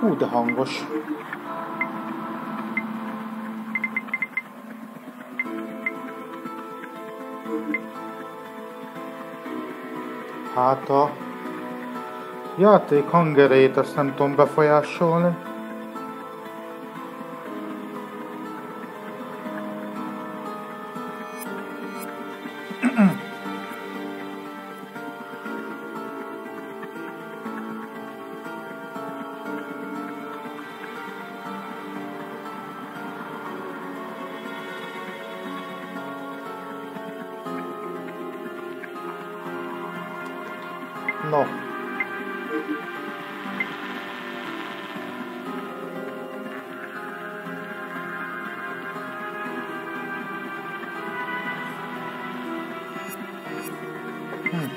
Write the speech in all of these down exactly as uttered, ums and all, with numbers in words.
Hú, de hangos. Hát a játék hangerejét azt nem tudom befolyásolni. No. Hm.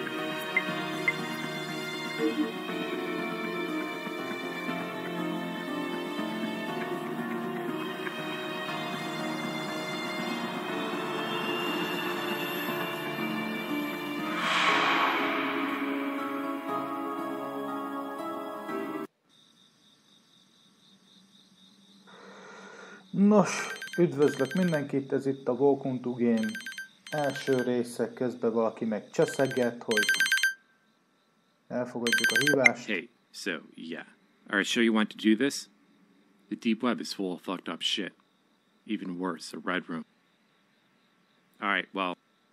Nos, üdvözlök mindenkit, ez itt a Welcome to Game első része, közben valaki meg cseszeget, hogy elfogadjuk a hívást. Hey, so, yeah. Alright, sure you want to do this? The deep web is full of fucked up shit. Even worse, a red room. Alright, well...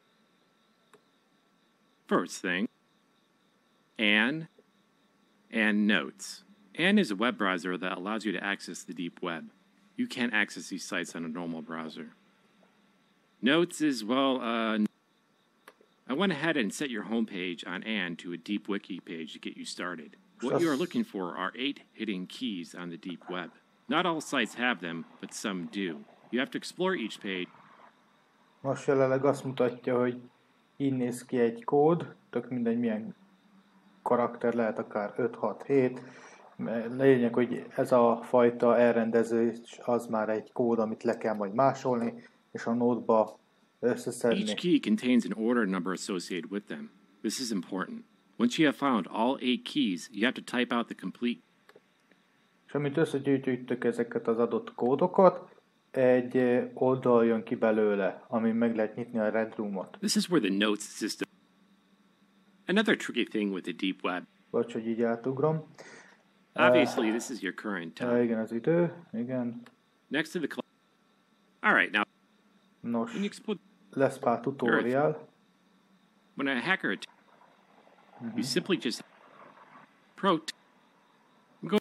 First thing... Anne... and Notes. Anne is a web browser that allows you to access the deep web. You can't access these sites on a normal browser. Notes is, well, uh... I went ahead and set your homepage on Anne to a deep wiki page to get you started. What you are looking for are eight hidden keys on the deep web. Not all sites have them, but some do. You have to explore each page. Most jelenleg azt mutatja, hogy így néz ki egy kód, tök mindegy milyen karakter, lehet akár öt hat hét. Lényeg, hogy ez a fajta elrendezés az már egy kód, amit le kell majd másolni, és a nódba összeszedni. Each key contains an order number associated with them. This is important. Once you have found all eight keys, you have to type out the complete. És amint összegyűjtjük ezeket az adott kódokat, egy oldal jön ki belőle, amin meg lehet nyitni a Red Roomot. This is where the notes system. Another tricky thing with the deep web. Bocs, hogy így átugrom. Obviously, this is your current time. Uh, igen, az idő, igen. Next to the clock. All right, now. Nos, when you explode lesz pár tutorial. When a hacker attacks, mm-hmm. you simply just pro. Go.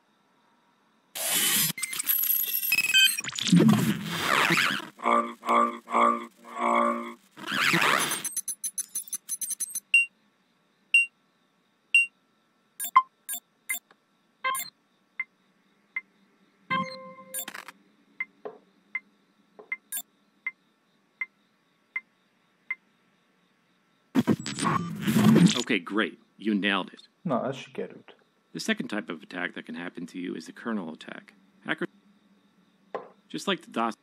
On, on, on, on. Okay, great. You nailed it. Na, ez sikerült. The second type of attack that can happen to you is the kernel attack. Hackers, just like the DOS.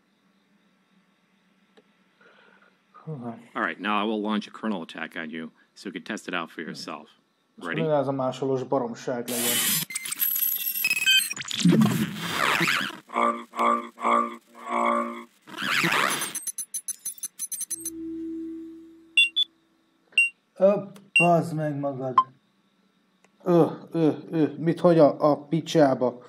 Uh-huh. All right, now I will launch a kernel attack on you, so you can test it out for yourself. Ready? Ez a másolós baromság legyen. On, on, on, on. Ö, bazd meg magad. Ö, ö, ö, mit hogy a, a picsába.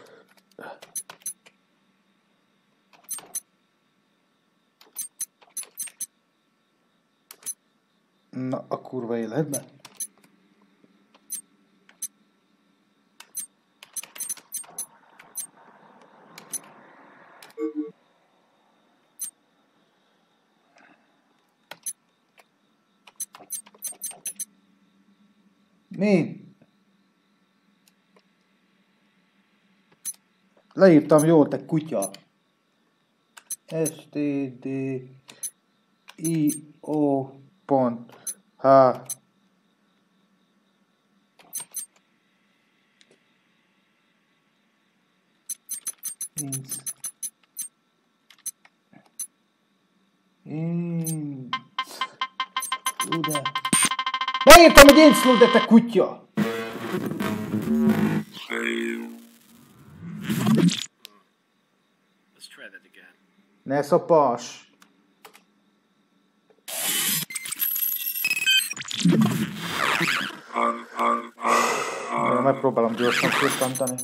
Na, a kurva életben. Mi? Leírtam jól, te kutya. S T D I O pont H Inc. Inc. Ude. Leírtam, hogy Inc. de te kutya! Save. Let's try that again. Ne szapas! Én megpróbálom gyorsan kisztantani.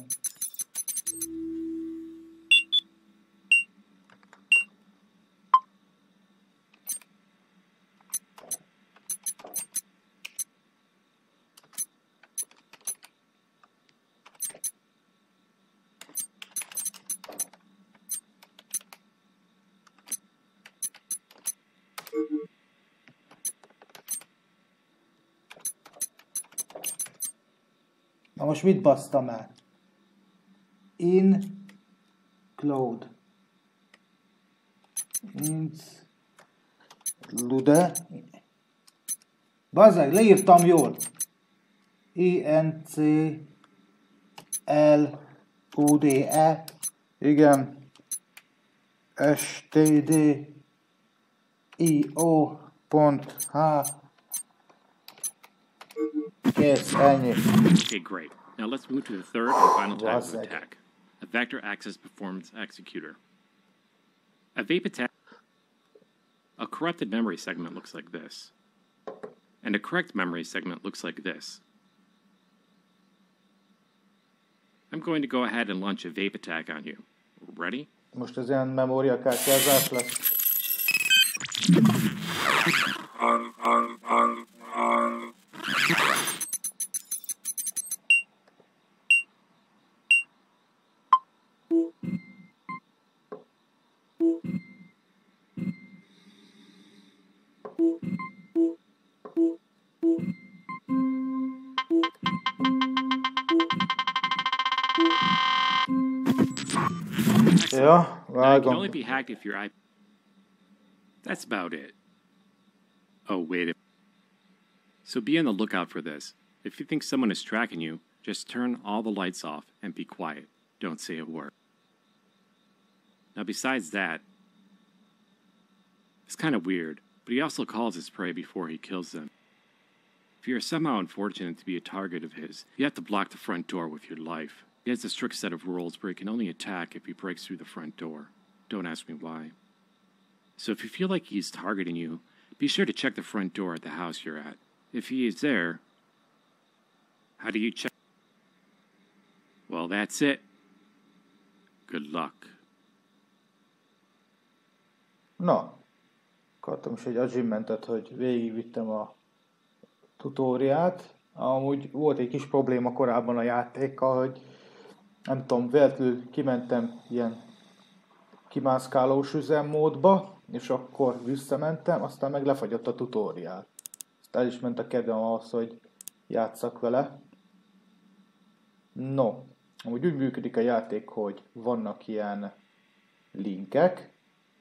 Na most mit basztam el? In cloud. Include. Bazzeg, leírtam jól. I N C L U D E. Igen. S T D I O pont H. Kész, ennyi. Okay, great. Now let's move to the third and final type of Bazzeg. attack. A vector access performance executor. A vape attack. A corrupted memory segment looks like this. And a correct memory segment looks like this. I'm going to go ahead and launch a vape attack on you. Ready? Most ez ilyen memóriakártyázás lesz. Ja, Now, it can only vágom. be hacked if your I P. That's about it. Oh, wait. a- So be on the lookout for this. If you think someone is tracking you, just turn all the lights off and be quiet. Don't say a word. Now, besides that, it's kind of weird, but he also calls his prey before he kills them. If you're somehow unfortunate to be a target of his, you have to block the front door with your life. He has a strict set of rules where he can only attack if he breaks through the front door. Don't ask me why. So if you feel like he's targeting you, be sure to check the front door at the house you're at. If he is there, how do you check? Well, that's it. Good luck. Na, kaptam is egy achievementet, hogy végigvittem a tutóriát. Amúgy volt egy kis probléma korábban a játékkal, hogy nem tudom, véletlenül kimentem ilyen kimászkálós üzemmódba, és akkor visszamentem, aztán meg lefagyott a tutóriál. Aztán el is ment a kedvem ahhoz, hogy játsszak vele. No, amúgy úgy működik a játék, hogy vannak ilyen linkek.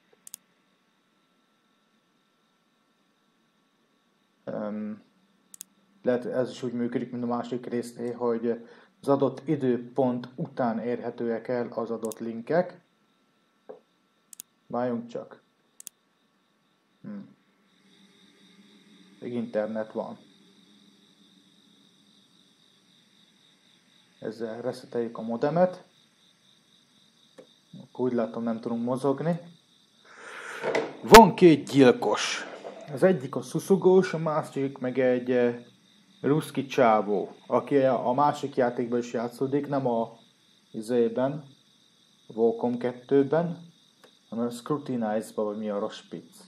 Um, lehet ez is úgy működik, mint a másik résznél, hogy az adott időpont után érhetőek el az adott linkek. Várjunk csak. Hm. Még internet van. Ezzel reszeteljük a modemet. Akkor úgy látom, nem tudunk mozogni. Van két gyilkos. Az egyik a szuszogós, a másik meg egy eh, ruszki csávó, aki a másik játékban is játszódik, nem a izében, a Volcom kettőben, hanem a Scrutinize-ban, vagy mi a Rospitz.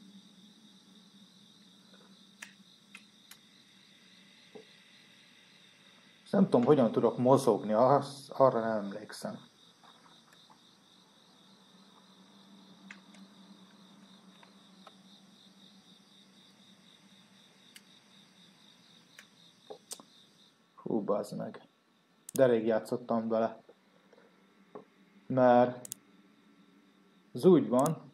Nem tudom, hogyan tudok mozogni, az, arra nem emlékszem. Hú, bazd meg. De rég játszottam vele. Mert ez úgy van.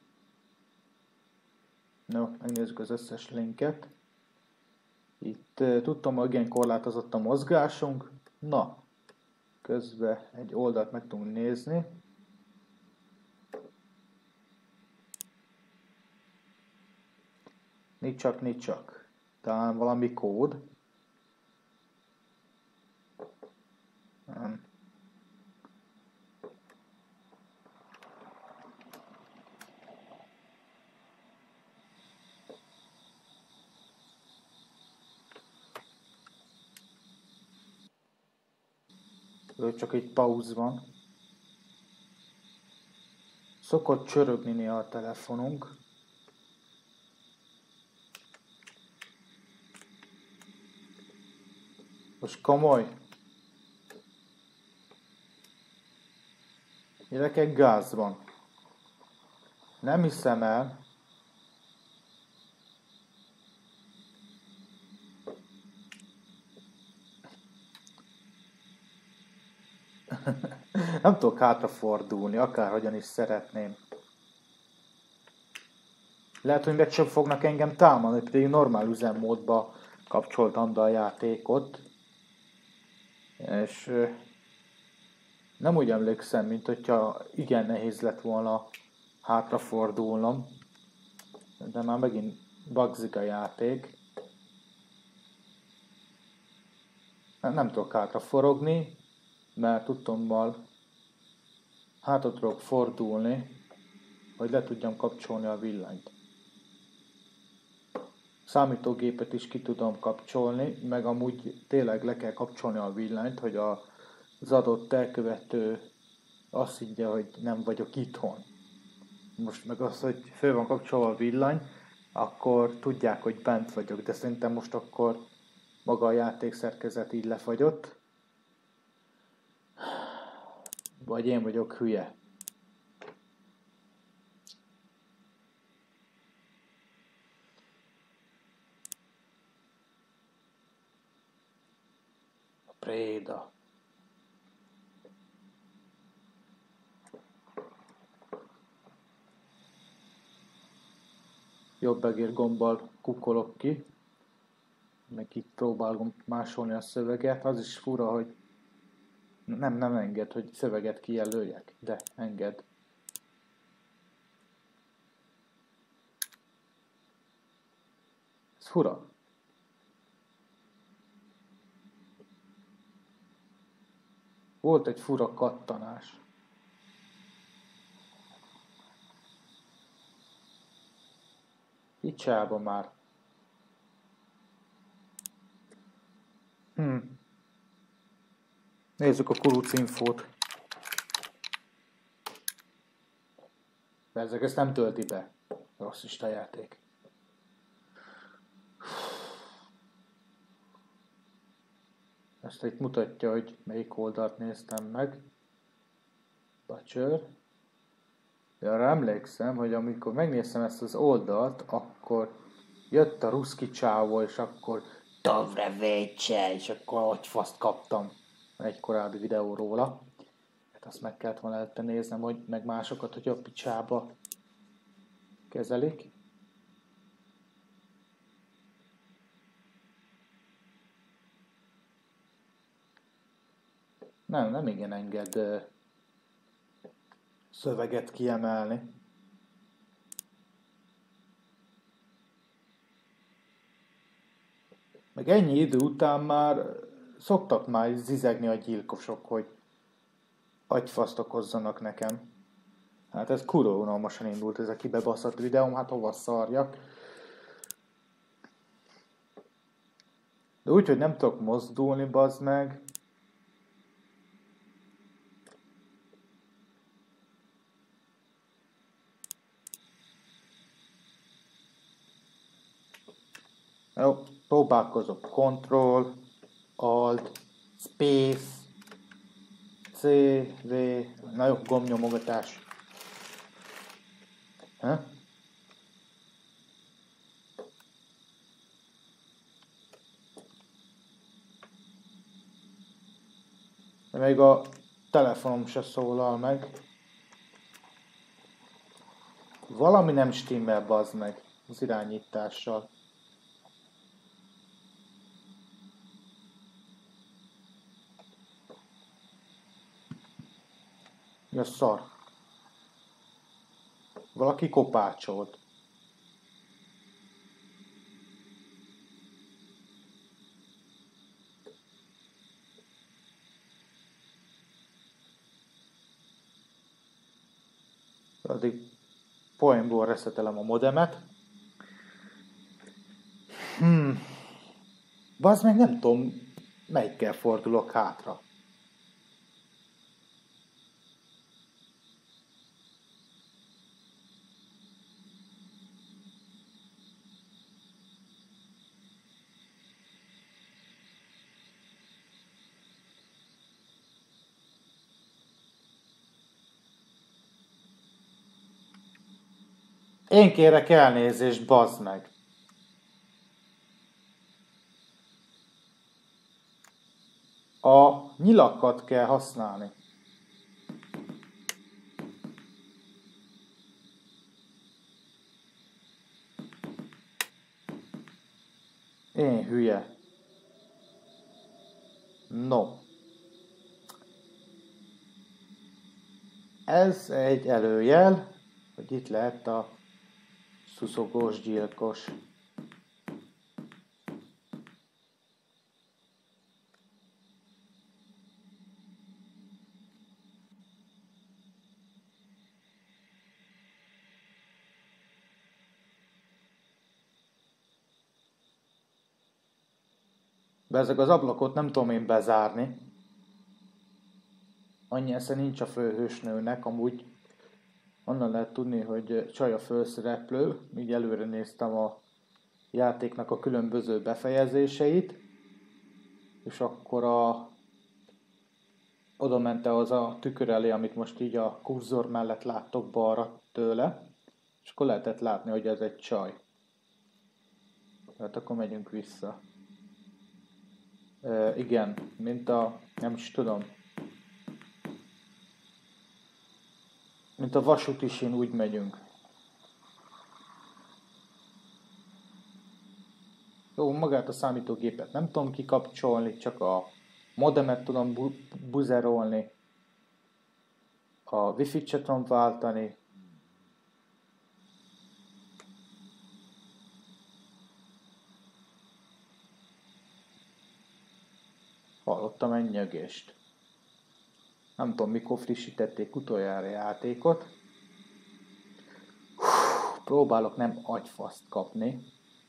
No, megnézzük az összes linket. Itt uh, tudtam, hogy igen korlátozott a mozgásunk. Na, közben egy oldalt meg tudunk nézni. Nincs csak, nincs csak. Talán valami kód. Nem. Ő csak egy pauz van. Szokott csörögni néha a telefonunk. Most komoly. Gyerekek, gáz van. Nem hiszem el. Nem tudok hátrafordulni, akárhogyan is szeretném. Lehet, hogy meg sem fognak engem támadni, pedig normál üzemmódba kapcsoltam be a játékot. És nem úgy emlékszem, mint hogyha igen nehéz lett volna hátrafordulnom. De már megint bugzik a játék. Nem, nem tudok hátraforogni, mert tudtommal hátra tudok fordulni, hogy le tudjam kapcsolni a villanyt. Számítógépet is ki tudom kapcsolni, meg amúgy tényleg le kell kapcsolni a villanyt, hogy az adott elkövető azt higgye, hogy nem vagyok itthon. Most meg az, hogy föl van kapcsolva a villany, akkor tudják, hogy bent vagyok, de szerintem most akkor maga a játékszerkezet így lefagyott. Vagy én vagyok hülye. A préda. Jobb egér gombbal kukolok ki. Meg itt próbálom másolni a szöveget. Az is fura, hogy nem, nem enged, hogy szöveget kijelöljek, de enged. Ez fura. Volt egy fura kattanás. Picsába már. Hm. Nézzük a kuruc infót. Ezek ezt nem tölti be. Rossz is a játék. Ezt itt mutatja, hogy melyik oldalt néztem meg. Butcher. Arra emlékszem, hogy amikor megnéztem ezt az oldalt, akkor jött a ruszki csávó, és akkor Dobre vécse, és akkor hogy faszt kaptam egy korábbi videó róla. Hát azt meg kellett volna előtte néznem, hogy meg másokat, hogy a picsába kezelik. Nem, nem igen enged uh, szöveget kiemelni. Meg ennyi idő után már szoktak már zizegni a gyilkosok, hogy agyfaszt okozzanak nekem. Hát ez kurva unalmasan indult ez a kibebaszott videóm, hát hova szarjak. De úgy, hogy nem tudok mozdulni, bazd meg. Jó, próbálkozok. Control, Alt, Space, C, V, na jó, gombnyomogatás. Ha? De még a telefonom se szólal meg. Valami nem stimmel, bazd meg, az irányítással. Mi a szar? Valaki kopácsolt. Addig poénból reszetelem a modemet. Hmm. Bazd meg, nem tudom, melyikkel fordulok hátra. Én kérek elnézést, bazd meg. A nyilakat kell használni. Én hülye. No. Ez egy előjel, hogy itt lehet a szuszogós gyilkos. De ezek az ablakot nem tudom én bezárni. Annyi esze nincs a főhősnőnek, amúgy onnan lehet tudni, hogy csaj a főszereplő, így előre néztem a játéknak a különböző befejezéseit, és akkor a oda ment az a tükör elé, amit most így a kurzor mellett láttok balra tőle, és akkor lehetett látni, hogy ez egy csaj. Hát akkor megyünk vissza. E, igen, mint a, nem is tudom, mint a vasútisin úgy megyünk. Jó, magát a számítógépet nem tudom kikapcsolni, csak a modemet tudom bu- buzerolni, a wifi-t se tudom váltani. Hallottam egy nyögést. Nem tudom, mikor frissítették utoljára a játékot. Próbálok nem agyfaszt kapni.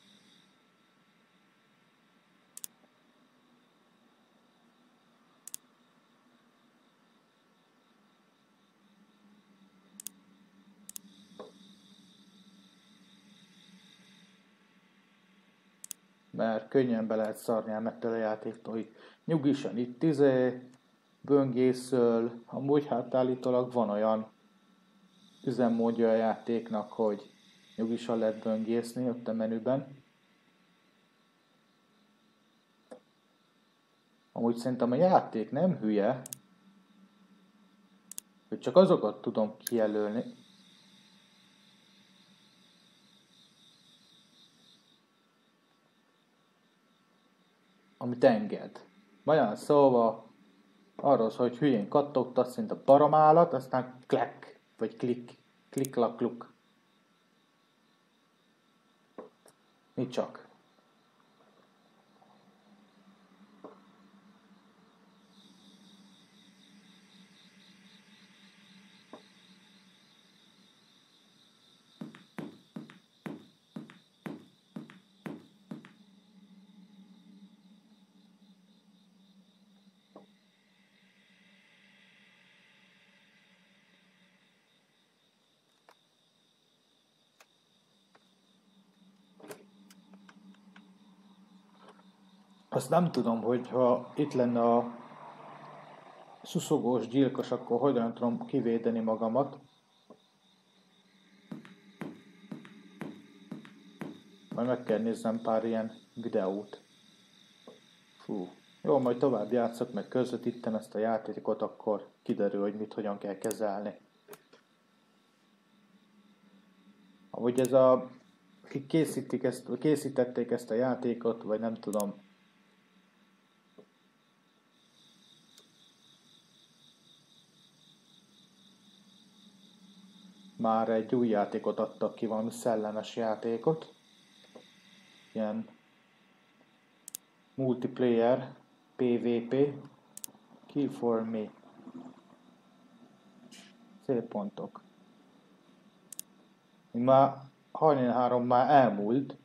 Mert könnyen be lehet szarni ám ettől a játéktól, hogy nyugisan itt izé, böngészöl, amúgy hát állítólag van olyan üzemmódja a játéknak, hogy nyugisan lehet böngészni ott a menüben. Amúgy szerintem a játék nem hülye, hogy csak azokat tudom kijelölni, amit enged. Olyan szóval arról szól, hogy hülyén kattogtat, szint a baramállat, aztán klek, vagy klik, klik-lak-luk. Mi csak. Azt nem tudom, hogy ha itt lenne a szuszogós gyilkos, akkor hogyan tudom kivédeni magamat. Majd meg kell néznem pár ilyen videót. Fú. Jó, majd tovább játszok, meg közvetítem ezt a játékot, akkor kiderül, hogy mit hogyan kell kezelni. Ahogy ez a... Akik készítik ezt, készítették ezt a játékot, vagy nem tudom. Már egy új játékot adtak ki, valami szellemes játékot. Ilyen multiplayer, pé vé pé, Kill for me. Szép pontok. Már harminchárom már elmúlt.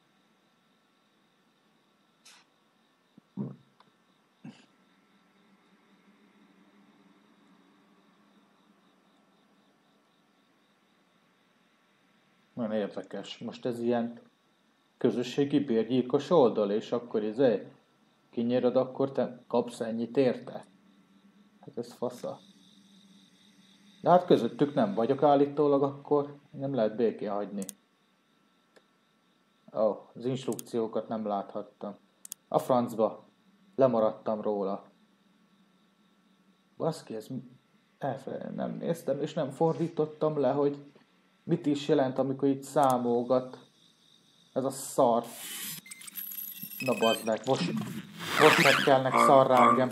Nagyon érdekes. Most ez ilyen közösségi bérgyilkos oldal, és akkor izé kinyerod, akkor te kapsz ennyit érte. Hát ez fasza. De hát közöttük nem vagyok állítólag, akkor nem lehet békén hagyni. Ó, oh, az instrukciókat nem láthattam. A francba. Lemaradtam róla. Baszki, ez elfelejtem, nem néztem, és nem fordítottam le, hogy mit is jelent, amikor itt számolgat. Ez a szar. Na bazd meg, most, most megkelnek szarrá engem.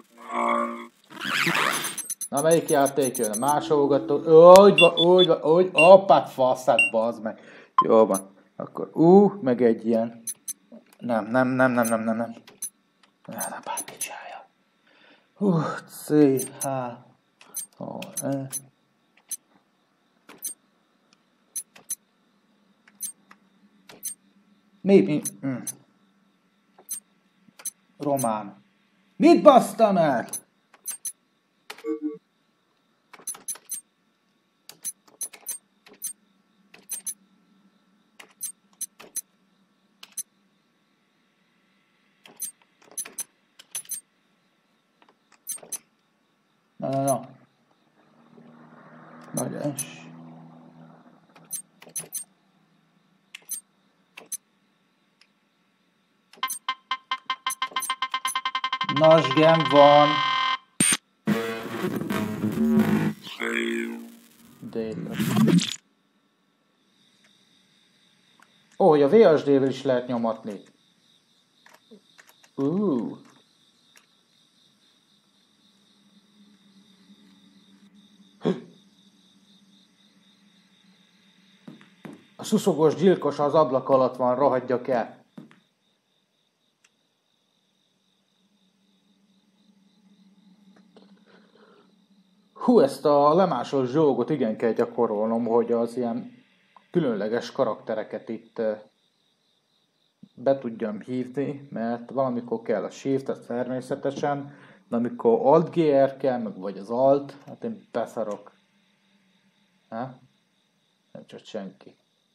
Na melyik játék jön? Másolgató. Úgy van, úgy van, úgy. Apát faszát, bazd meg. Jó van. Akkor ú, meg egy ilyen. Nem, nem, nem, nem, nem, nem, nem. Nem, bárki csinálja. Hú, C, H, O, E. Mi, mi, mm. Román. Mit basztam el? Na, na, na. Nagy es. Nasgem van. Dél. Ó, hogy a vé es dé-vel is lehet nyomatni. Uh. A szuszogós gyilkos az ablak alatt van, rohadjak el. Hú, ezt a lemásos zsógot igen kell gyakorolnom, hogy az ilyen különleges karaktereket itt be tudjam hívni, mert valamikor kell a Shift, ez természetesen, de amikor Alt G R kell, meg vagy az Alt, hát én beszarok. Ha? Nem csak senki.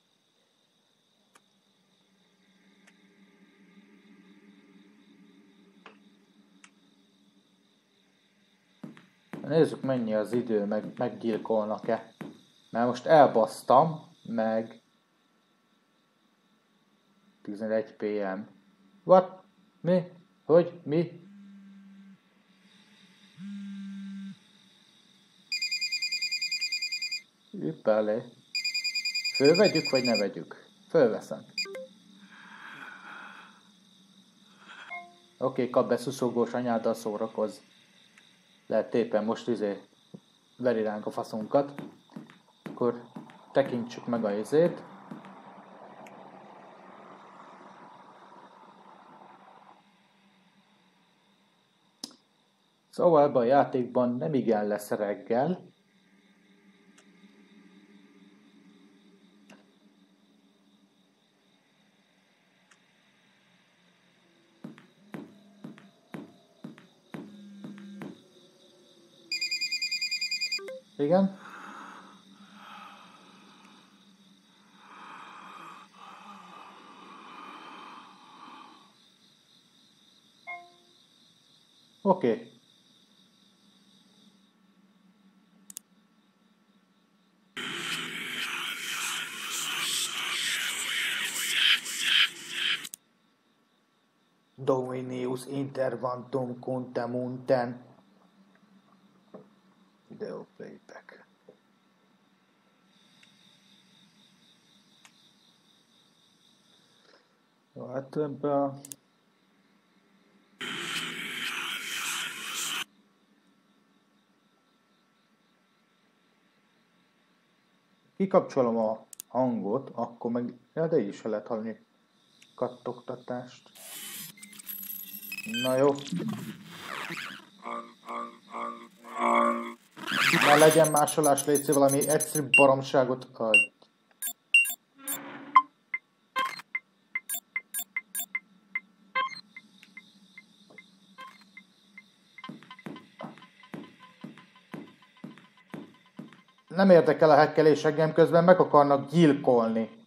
Nézzük, mennyi az idő, meg meggyilkolnak-e. Mert most elbasztam, meg tizenegy pé em. What? Mi? Hogy? Mi? Üppelé. Fölvegyük, vagy ne vegyük? Fölveszem. Oké, okay, kap be szuszogós anyáddal szórakozz. Lehet éppen most izé veri ránk a faszunkat. Akkor tekintsük meg a izét. Szóval ebben a játékban nem igen lesz reggel. Igen. Oké. Okay. Dominus intervantum contemuntem. Video playback. Jó, hát ebben a... Kikapcsolom a hangot, akkor meg... Ja, de így is lehet hallani kattogtatást. Na jó. Ne legyen másolás, légy szíves, valami egyszerű baromságot adj. Nem érdekel a hekkelés, engem közben meg akarnak gyilkolni.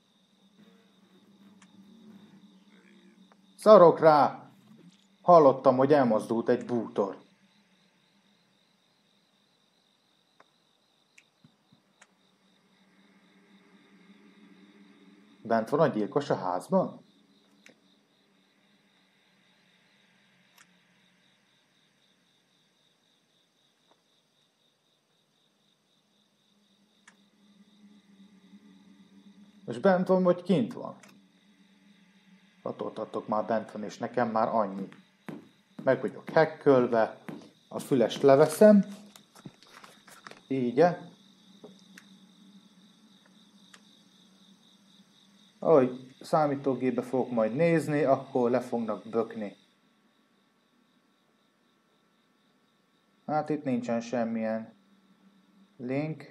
Szarok rá! Hallottam, hogy elmozdult egy bútor. Bent van a gyilkos a házban? És bent van, vagy kint van? Attól már bent van, és nekem már annyi. Meg vagyok hekkölve. A fülest leveszem. Így. Ahogy számítógépbe fogok majd nézni, akkor le fognak bökni. Hát itt nincsen semmilyen link.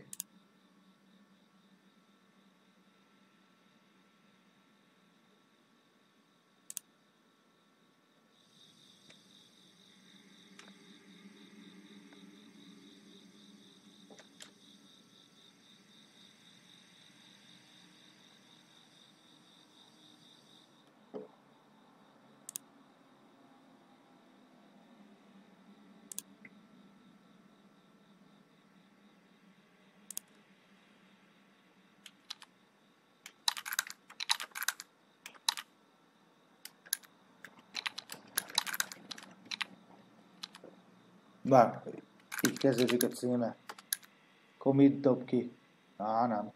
Bár, így kezdődik a címe. Akkor mit dob ki? Á, nem.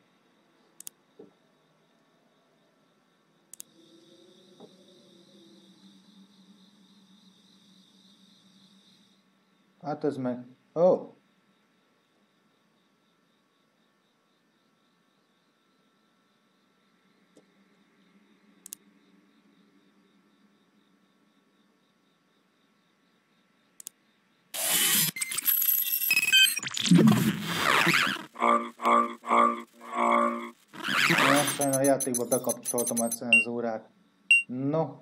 Hát ez meg... Ó! Oh. Aztán a játékba bekapcsoltam a cenzúrát. No.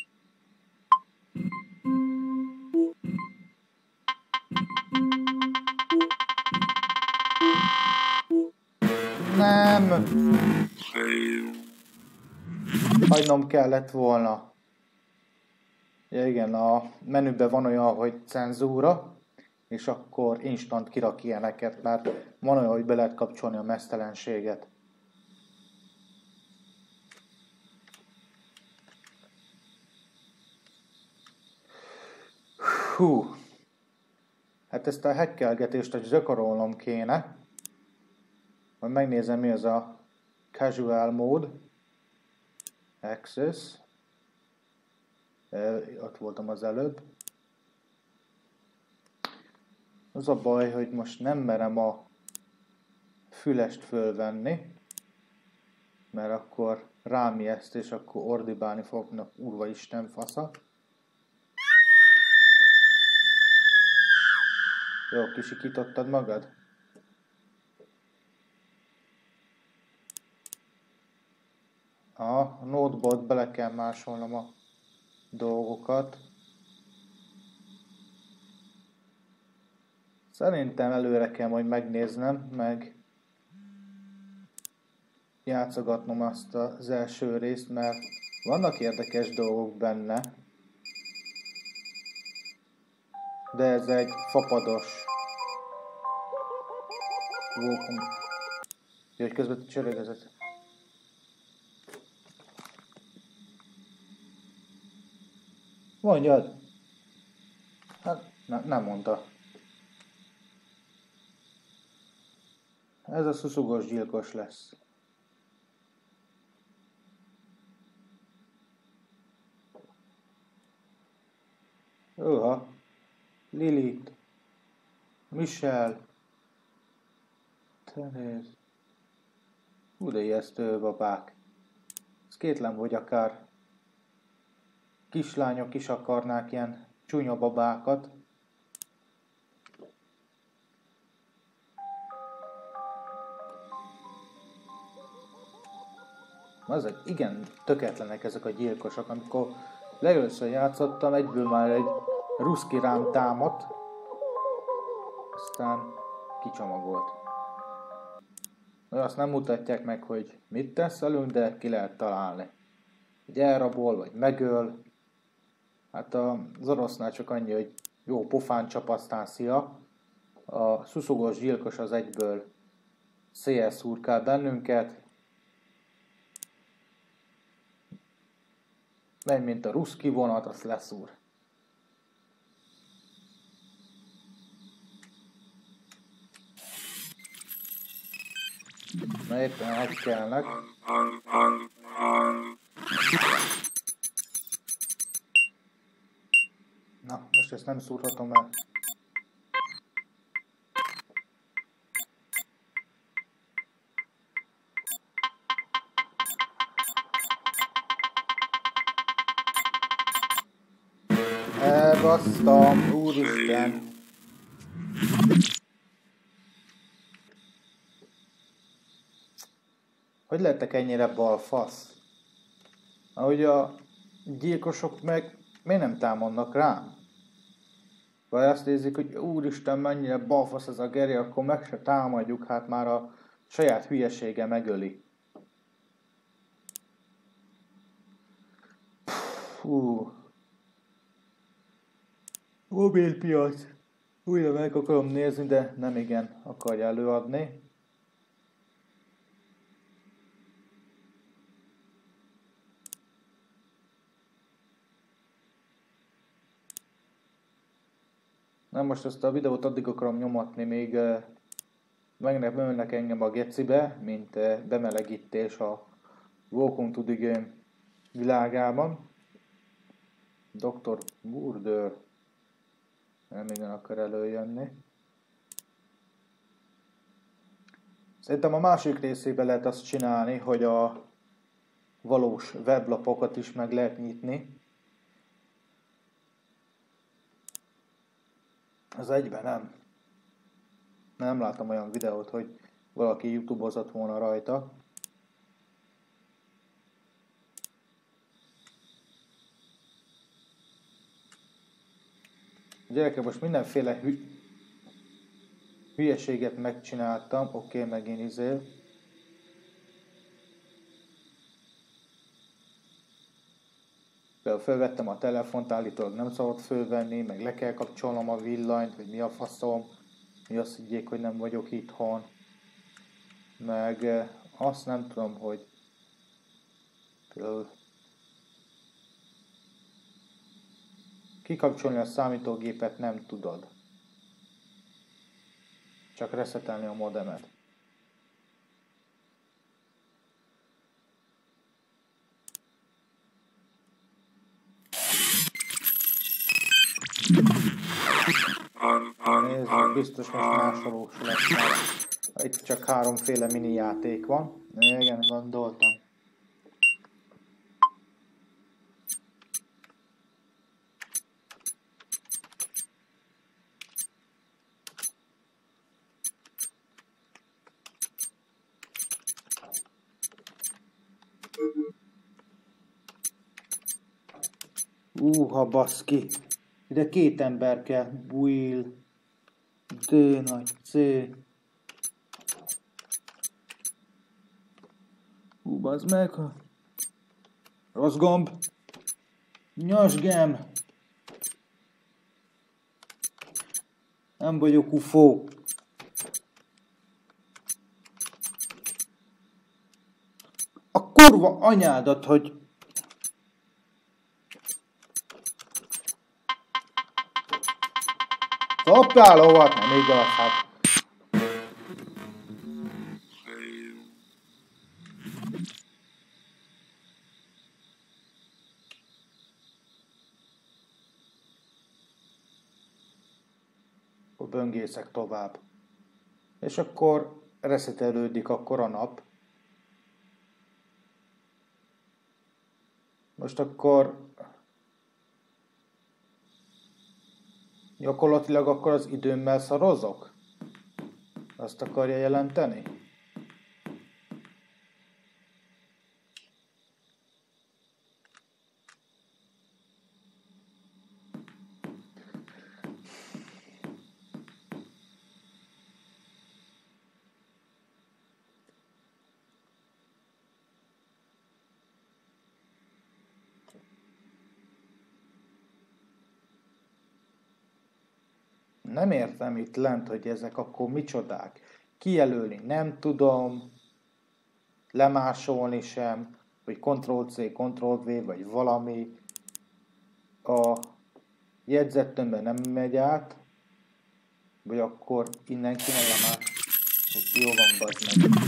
Nem. Hagynom kellett volna. Ja, igen, a menüben van olyan, hogy cenzúra, és akkor instant kirak ilyeneket, mert van olyan, hogy be lehet kapcsolni a meztelenséget. Hú. Hát ezt a hackelgetést hogy gyakorolnom kéne. Majd megnézem, mi az a casual mode. Access. E, ott voltam az előbb. Az a baj, hogy most nem merem a fülest fölvenni, mert akkor rám ijeszt, és akkor ordibálni fognak, urva Isten fasza. Jó, kisikítottad magad? A notebookba bele kell másolnom a dolgokat. Szerintem előre kell majd megnéznem, meg játszogatnom azt az első részt, mert vannak érdekes dolgok benne. De ez egy fapados vókum. Jó, hogy közben csörögözött. Mondjad! Hát, ne, nem mondta. Ez a szuszugos gyilkos lesz. Óha. Lilith. Michelle. Teréz. Hú, de ijesztő babák. Ez kétlem, hogy akár kislányok is akarnák ilyen csúnya babákat. Azok igen tökéletlenek ezek a gyilkosok, amikor legelőször játszottam, egyből már egy ruszki rám támadt, aztán kicsomagolt. Azt nem mutatják meg, hogy mit tesz velünk, de ki lehet találni. Hogy elrabol, vagy megöl. Hát az orosznál csak annyi, hogy jó pofán csap, aztán szia. A szuszogós gyilkos az egyből széjjel szurkál bennünket. Megy, mint a ruszki vonat, azt leszúr. Na éppen egy kellnek. Na, most ezt nem szúrhatom el. Elbasztam, úristen! Hogy lettek ennyire balfasz? Ahogy a gyilkosok meg miért nem támadnak rám? Vagy azt nézik, hogy úristen, mennyire balfasz ez a Geri, akkor meg se támadjuk, hát már a saját hülyesége megöli. Hú. Mobilpiac. Újra meg akarom nézni, de nem igen akarja előadni. Na most ezt a videót addig akarom nyomatni, még uh, meg nem ölnek engem a gecibe, mint uh, bemelegítés a Welcome to the Game világában. doktor Murder nem igen akar előjönni. Szerintem a másik részében lehet azt csinálni, hogy a valós weblapokat is meg lehet nyitni. Az egyben nem. Nem láttam olyan videót, hogy valaki YouTube-ozott volna rajta. Gyerekek, most mindenféle hü hülyeséget megcsináltam. Oké, okay, megint izél. Például felvettem a telefont, állítólag nem szabad fölvenni, meg le kell kapcsolnom a villanyt, hogy mi a faszom, mi azt higgyék, hogy nem vagyok itthon. Meg azt nem tudom, hogy például kikapcsolni a számítógépet nem tudod. Csak reszetelni a modemet. Nézzük, biztos most másolós lesz már. Itt csak háromféle mini játék van. Igen, gondoltam. Úha, baszki! Ide két ember kell. Will. D nagy C. Hú, bazd meg. Rossz gomb. Nyasgem. Nem vagyok ufó. A kurva anyádat, hogy... Hoppá, lovat, nem igaz, hát. Akkor böngészek tovább. És akkor reszetelődik akkor a nap. Most akkor... Gyakorlatilag akkor az időmmel szarozok? Azt akarja jelenteni? Nem értem itt lent, hogy ezek akkor micsodák. Kijelölni nem tudom, lemásolni sem, vagy Ctrl-C, Ctrl-V, vagy valami. a jegyzettömbben nem megy át, vagy akkor innen csinálom át. Jó van, bazd meg.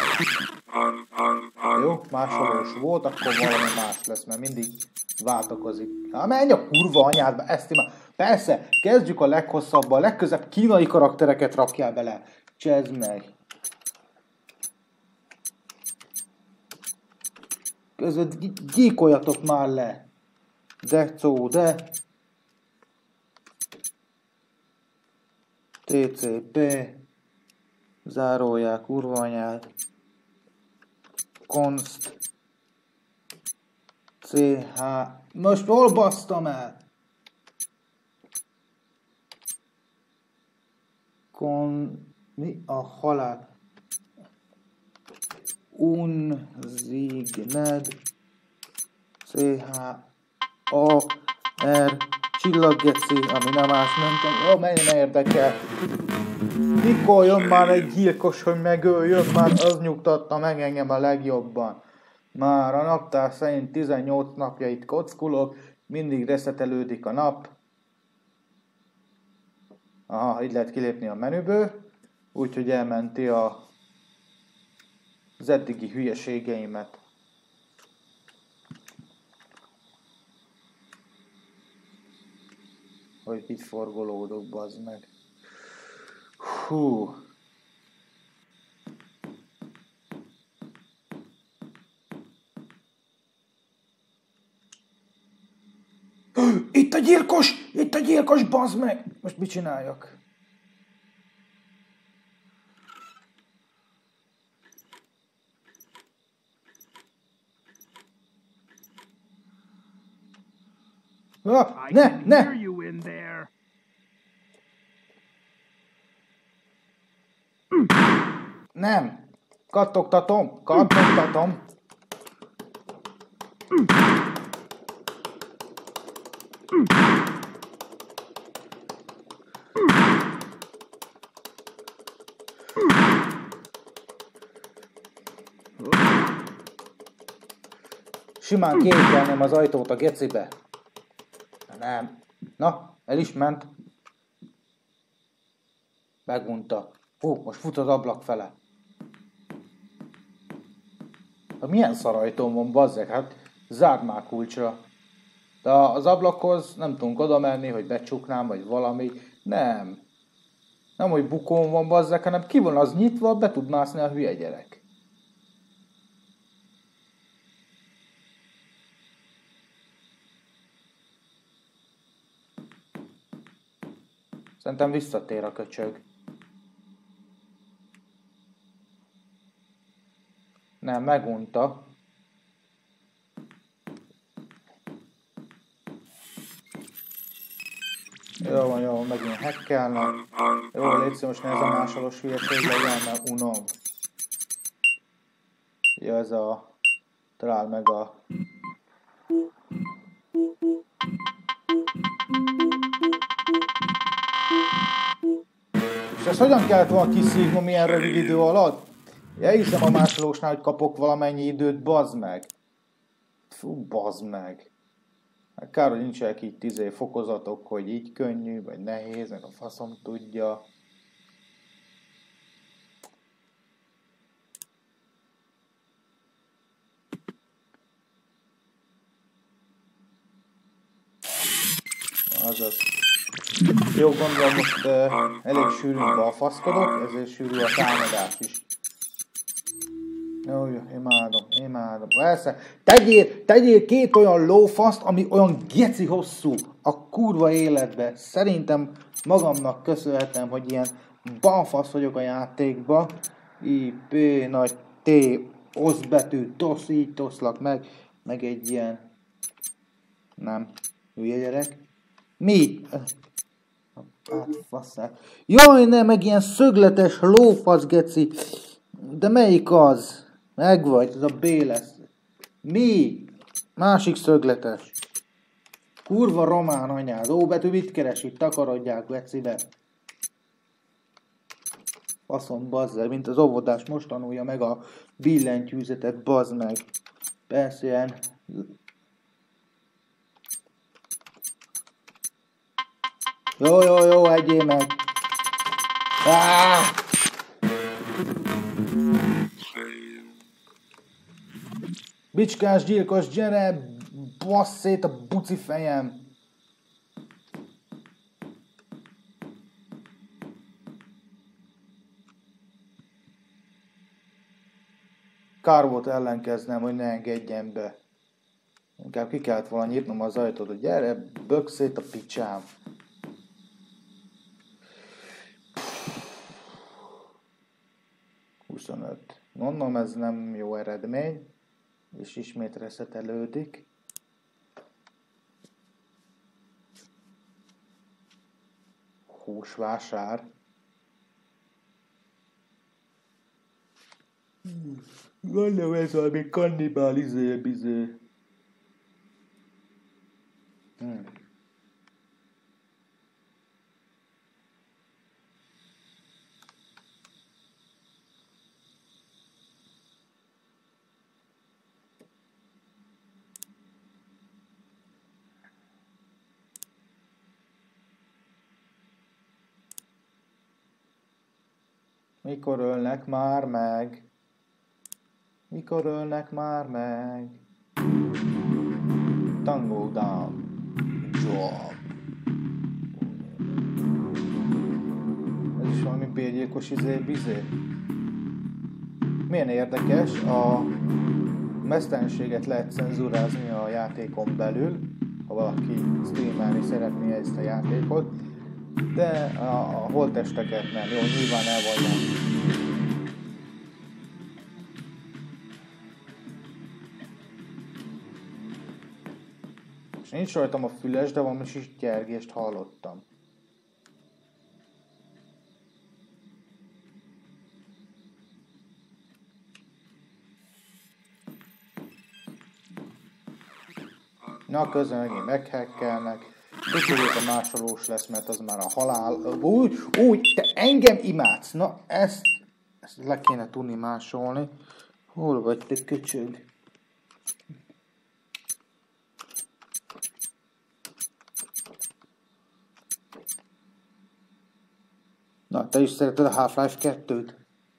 Jó, másolós volt, akkor valami más lesz, mert mindig váltakozik. Na, menj a kurva anyádba, ezt ima. Persze, kezdjük a leghosszabban, legközebb kínai karaktereket rakjál bele. Csezd meg. Közben gyíkoljatok már le. De szó, de. té cé pé. Zárójál, kurva anyád. Const. cé há. Most hol basztam el? Kon... Mi a halál? Unzigned. cé há. A. R. Csillaggeci, ami nem más, nem tudom. Ó, menj, ne érdekel. Mikor jön már egy gyilkos, hogy megöljön, már az nyugtatta meg engem a legjobban. Már a naptár szerint tizennyolc napja itt kockulok, mindig reszetelődik a nap. Aha, így lehet kilépni a menüből, úgyhogy elmenti a az eddigi hülyeségeimet. Hogy itt forgolódok, bazd meg. Hú. Itt a gyilkos! Itt a gyilkos, bazd meg! Most mit csináljak? Ah, ne, ne! Nem! Kattogtatom! Kattogtatom! Simán kiékelném az ajtót a gecibe. Nem. Na, el is ment. Megunta. Hú, most fut az ablak fele. Hát milyen szarajtóm van, bazzeg? Hát zárd már kulcsra. De az ablakhoz nem tudunk oda menni, hogy becsuknám, vagy valami. Nem. Nem, hogy bukón van, bazzeg, hanem ki van az nyitva, be tud mászni a hülye gyerek. Szerintem visszatér a köcsög. Nem, megunta. Jó van, jó, megint hackelnek. Jó, légy most ne ez a másolos hülyeség legyen, mert unom. Ja, ez a... Talál meg a... És ezt hogyan kellett volna kiszívnom ilyen rövid idő alatt? Ja, hiszem a másolósnál, hogy kapok valamennyi időt, bazd meg. Fú, bazd meg. Hát kár, hogy nincsenek így tizé fokozatok, hogy így könnyű, vagy nehéz, meg a faszom tudja. Azaz. Jó, gondolom most uh, elég sűrűn balfaszkodok, ezért sűrű a támadás is. Jó, jó, imádom, imádom. Persze, tegyél, tegyél két olyan lófaszt, ami olyan geci hosszú a kurva életbe. Szerintem magamnak köszönhetem, hogy ilyen balfasz vagyok a játékba. I, P, nagy T, osz betű, tosz, így toszlak meg. Meg egy ilyen... Nem, hülye gyerek. Mi? Hát faszát. Jaj, nem, meg ilyen szögletes lófasz, geci. De melyik az? Megvagy, ez a B lesz. Mi? Másik szögletes. Kurva román anyád. Ó, betű mit keres itt? Takarodják, gecibe. Faszom, bazzer, mint az óvodás most tanulja meg a billentyűzetet, bazd meg. Persze ilyen... Jó, jó, jó, egyél meg. Ah! Bicskás gyilkos, gyere! Bassz szét a buci fejem! Kár volt ellenkeznem, hogy ne engedjen be. Inkább ki kellett volna nyitnom az ajtót, hogy gyere, böksz szét a picsám. huszonöt. Mondom, ez nem jó eredmény. És ismét reszetelődik. Húsvásár. Gondolom ez valami kannibál izé-bizé. Hmm. Mikor ölnek már meg? Mikor ölnek már meg? Tango down. Job. Ez is valami bérgyilkos izé-bizé. Milyen érdekes, a mesztelenséget lehet cenzúrázni a játékon belül, ha valaki streamelni szeretné ezt a játékot, de a, a holttesteket nem. Jó, nyilván el vannak. És nincs rajtam a füles, de valami sityergést hallottam. Na, közben megint meghekkelnek. Biztos, hogy a másolós lesz, mert az már a halál... Úgy, úgy, te engem imádsz! Na, ezt... Ezt le kéne tudni másolni. Hol vagy, te köcsög? Na, te is szereted a Half-Life kettőt?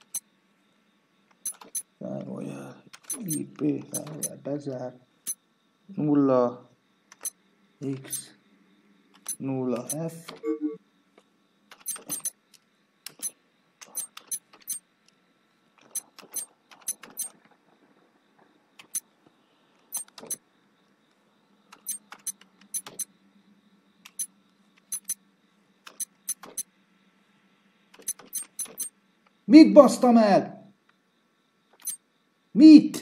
Számolj el. I P, számolj el, bezár. nulla X nulla F Mit basztam el? Mit?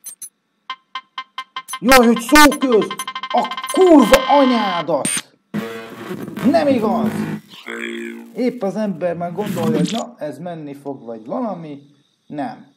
Jaj, hogy szóköz! A kurva anyádat! Nem igaz! Épp az ember már gondolja, hogy na, ez menni fog, vagy valami. Nem.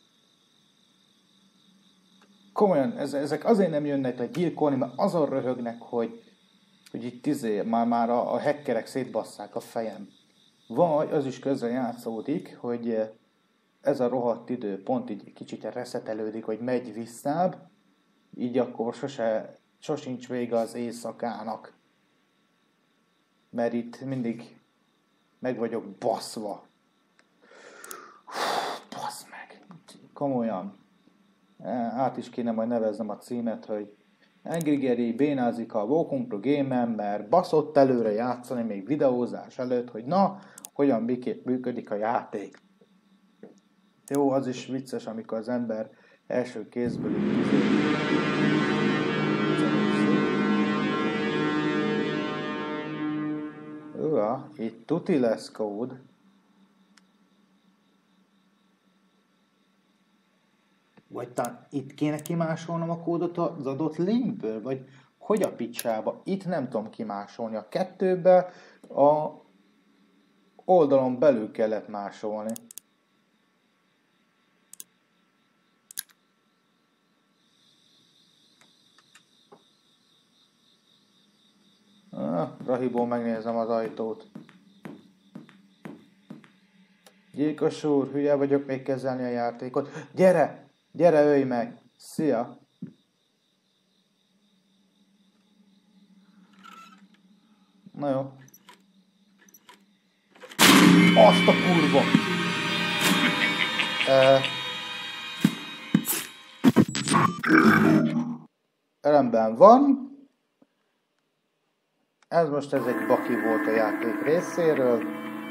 Komolyan, ezek azért nem jönnek le gyilkolni, mert azon röhögnek, hogy, hogy itt izé, már, már a, a hackerek szétbasszák a fejem. Vagy az is közben játszódik, hogy ez a rohadt idő pont így kicsit reszetelődik, hogy megy visszább, így akkor sose, sosincs vége az éjszakának. Mert itt mindig meg vagyok baszva. Basz meg. Komolyan. Át is kéne majd neveznem a címet, hogy Angry Gary bénázik a Welcome to Game-en, mert baszott előre játszani még videózás előtt, hogy na, hogyan miképp működik a játék. Jó, az is vicces, amikor az ember első kézből így Uha, itt tuti lesz kód. Vagy talán itt kéne kimásolnom a kódot az adott linkből? Vagy hogy a picsába? Itt nem tudom kimásolni. A kettőbe a oldalon belül kellett másolni. Ah, Rahiból megnézem az ajtót. Gyilkos úr, hülye vagyok még kezelni a játékot. Gyere! Gyere, ölj meg! Szia! Na jó. Azt a kurva! Uh, rendben van. Ez most ez egy baki volt a játék részéről.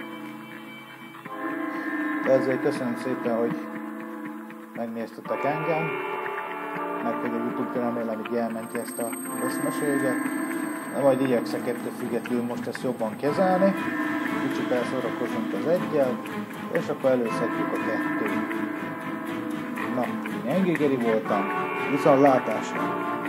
De ezért köszönöm szépen, hogy megnéztetek engem. Meg pedig YouTube remélem, hogy elmenti ezt a összmeséget. De majd igyekszek ettől függetlenül most ezt jobban kezelni. Kicsit elszórakozunk az egyel, és akkor előszedjük a kettőt. Na, én Engigeri voltam, viszont látásra!